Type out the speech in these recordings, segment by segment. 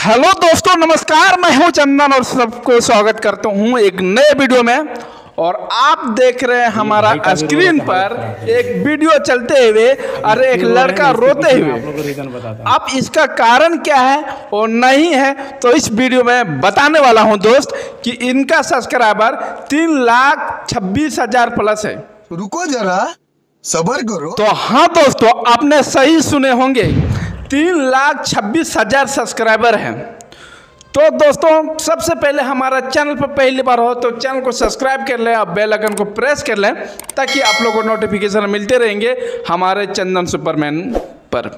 Hello दोस्तों, नमस्कार। मैं हूं चंदन और सबको स्वागत करता हूं एक नए वीडियो में। और आप देख रहे हैं हमारा स्क्रीन पर एक वीडियो चलते हुए और एक लड़का रोते हुए। अब इसका कारण क्या है और नहीं है तो इस वीडियो में बताने वाला हूं दोस्त कि इनका सब्सक्राइबर 3,26,000 प्लस है। रुको जरा, सब्र करो। तो हाँ दोस्तों, आपने सही सुने होंगे, 3,26,000 सब्सक्राइबर हैं। तो दोस्तों, सबसे पहले हमारा चैनल पर पहली बार हो तो चैनल को सब्सक्राइब कर लें और बेल आइकन को प्रेस कर लें ताकि आप लोगों को नोटिफिकेशन मिलते रहेंगे हमारे चंदन सुपरमैन पर।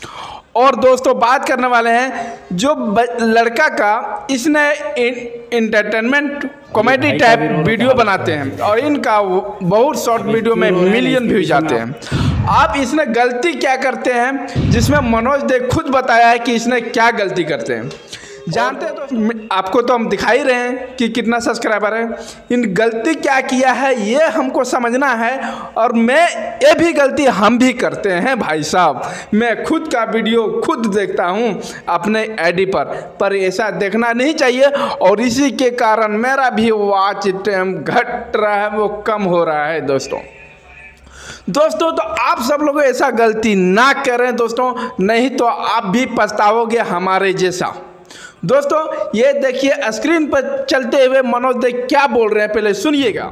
और दोस्तों, बात करने वाले हैं जो लड़का का, इसने इंटरटेनमेंट कॉमेडी टाइप वीडियो बनाते हैं और इनका बहुत शॉर्ट वीडियो में मिलियन व्यूज आते हैं। आप इसने गलती क्या करते हैं जिसमें मनोज दे खुद बताया है कि इसने क्या गलती करते हैं। जानते हैं तो आपको तो हम दिखा ही रहे हैं कि कितना सब्सक्राइबर है। इन गलती क्या किया है ये हमको समझना है और ये भी गलती हम भी करते हैं भाई साहब। मैं खुद का वीडियो खुद देखता हूं अपने आईडी पर ऐसा देखना नहीं चाहिए और इसी के कारण मेरा भी वॉच टाइम घट रहा है, वो कम हो रहा है दोस्तों। तो आप सब लोग ऐसा गलती ना करें दोस्तों, नहीं तो आप भी पछताओगे हमारे जैसा। दोस्तों, ये देखिए स्क्रीन पर चलते हुए मनोज दे क्या बोल रहे हैं, पहले सुनिएगा।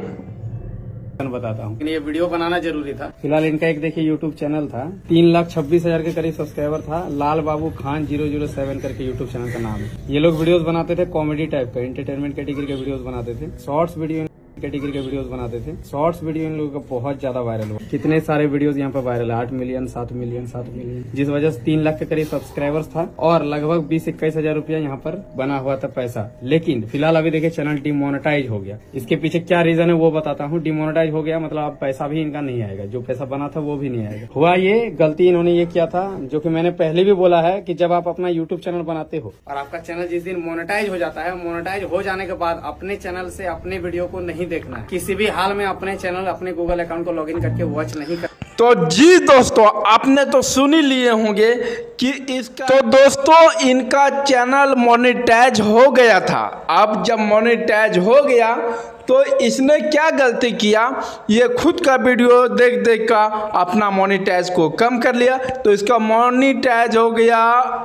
बताता हूँ, ये वीडियो बनाना जरूरी था। फिलहाल इनका एक देखिए यूट्यूब चैनल था, 3,26,000 के करीब सब्सक्राइबर था। लाल बाबू खान 007 करके यूट्यूब चैनल का नाम है। ये लोग वीडियोस बनाते थे कॉमेडी टाइप का, एंटरटेनमेंट कैटेगरी के वीडियोस बनाते थे, शॉर्ट्स वीडियो कैटेगरी के वीडियोस बनाते थे। शॉर्ट्स वीडियो इन लोगों का बहुत ज्यादा वायरल हुआ, कितने सारे वीडियोस यहाँ पर वायरल है, 8 मिलियन 7 मिलियन 7 मिलियन, जिस वजह से 3 लाख के करीब सब्सक्राइबर्स था और लगभग 20-21 हजार रुपया यहाँ पर बना हुआ था पैसा। लेकिन फिलहाल अभी देखिए चैनल डिमोनेटाइज हो गया। इसके पीछे क्या रीजन है वो बताता हूँ। डिमोनेटाइज हो गया मतलब अब पैसा भी इनका नहीं आएगा, जो पैसा बना था वो भी नहीं आएगा। हुआ ये गलती इन्होंने ये किया था, जो कि मैंने पहले भी बोला है कि जब आप अपना यूट्यूब चैनल बनाते हो और आपका चैनल जिस दिन मोनेटाइज हो जाता है, मोनेटाइज हो जाने के बाद अपने चैनल से अपने वीडियो को नहीं देखना है, किसी भी हाल में अपने चैनल अपने गूगल अकाउंट को लॉगिन करके वॉच नहीं कर। तो जी दोस्तों, आपने तो सुन ही लिए होंगे कि इसका तो दोस्तों इनका चैनल मोनेटाइज हो गया था। अब जब मोनेटाइज हो गया तो इसने क्या गलती किया, ये खुद का वीडियो देख देख कर अपना मोनेटाइज को कम कर लिया, तो इसका मोनेटाइज हो गया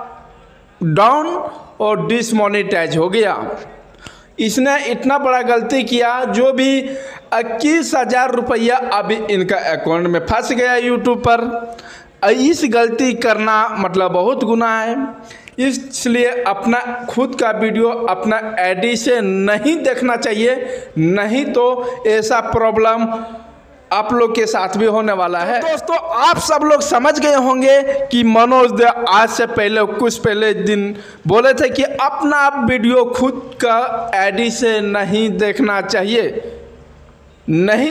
डाउन और डिसमोनेटाइज हो गया। इसने इतना बड़ा गलती किया, जो भी 21,000 रुपया अभी इनका अकाउंट में फंस गया यूट्यूब पर। इस गलती करना मतलब बहुत गुनाह है, इसलिए अपना खुद का वीडियो अपना आईडी से नहीं देखना चाहिए, नहीं तो ऐसा प्रॉब्लम आप लोग के साथ भी होने वाला है। दोस्तों, आप सब लोग समझ गए होंगे कि मनोज दे आज से पहले कुछ पहले दिन बोले थे कि अपना वीडियो खुद का आईडी से नहीं देखना चाहिए, नहीं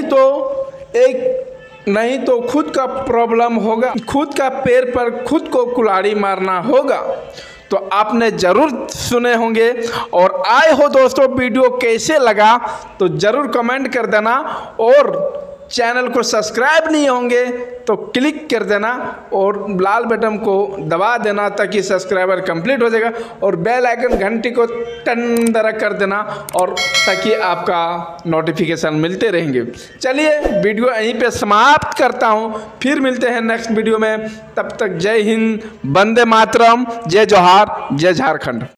तो खुद का प्रॉब्लम होगा, खुद का पैर पर खुद को कुल्हाड़ी मारना होगा। तो आपने जरूर सुने होंगे। और आए हो दोस्तों, वीडियो कैसे लगा तो जरूर कमेंट कर देना और चैनल को सब्सक्राइब नहीं होंगे तो क्लिक कर देना और लाल बटन को दबा देना ताकि सब्सक्राइबर कंप्लीट हो जाएगा और बेल आइकन घंटी को टन दरक कर देना और ताकि आपका नोटिफिकेशन मिलते रहेंगे। चलिए वीडियो यहीं पे समाप्त करता हूँ, फिर मिलते हैं नेक्स्ट वीडियो में। तब तक जय हिंद, वंदे मातरम, जय जोहार, जय झारखंड।